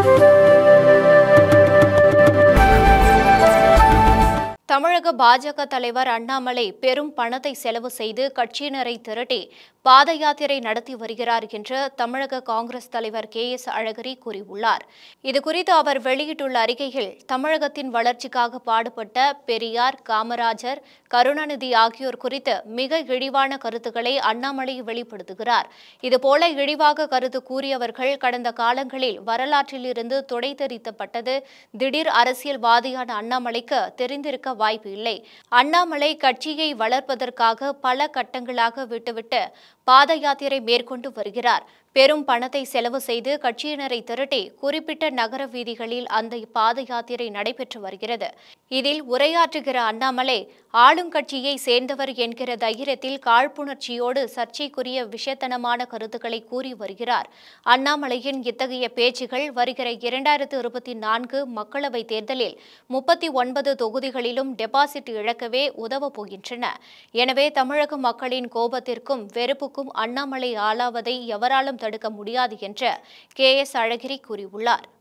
தமிழக பாஜக தலைவர் அண்ணாமலை பெரும் பணத்தை செலவு செய்து கட்சியினரை திரட்டி பாத யாத்திரை நடத்தி வருகிறார் என்று தமிழக காங்கிரஸ் தலைவர் அழகிரி கூறியுள்ளார். இதுகுறித்து அவர் வெளியிட்டுள்ள அறிக்கையில், தமிழகத்தின் வளர்ச்சிக்காக பாடுபட்ட பெரியார், காமராஜர், கருணாநிதி ஆகியோர் குறித்து மிக இழிவான கருத்துக்களை அண்ணாமலை வெளிப்படுத்துகிறார். இதுபோல இழிவாக கருத்து கூறியவர்கள் கடந்த காலங்களில் வரலாற்றில் இருந்து துடைத்தெறிக்கப்பட்டது திடீர் அரசியல்வாதியான அண்ணாமலைக்கு தெரிந்திருக்க வாய்ப்பு இல்லை. அண்ணாமலை கட்சியை வளர்ப்பதற்காக பல கட்டங்களாக விட்டுவிட்டு பாத யாத்திரை மேற்கொண்டு வருகிறார். பெரும் பணத்தை செலவு செய்து கட்சியினரை திரட்டி குறிப்பிட்ட நகர வீதிகளில் அந்த பாத யாத்திரை நடைபெற்று வருகிறது. இதில் உரையாற்றுகிற அண்ணாமலை ஆளுங்கட்சியை சேர்ந்தவர் என்கிற தைரியத்தில் காழ்ப்புணர்ச்சியோடு சர்ச்சைக்குரிய விஷத்தனமான கருத்துக்களை கூறி வருகிறார். அண்ணாமலையின் இத்தகைய பேச்சுகள் வருகிற 2024 மக்களவைத் தேர்தலில் 39 தொகுதிகளிலும் டெபாசிட் இழக்கவே உதவப் போகின்றன. எனவே தமிழக மக்களின் கோபத்திற்கும் வெறுப்புக்கும் அண்ணாமலை ஆளாவதை எவராலும் தடுக்க முடியாது என்று அழகிரி கூறியுள்ளார்.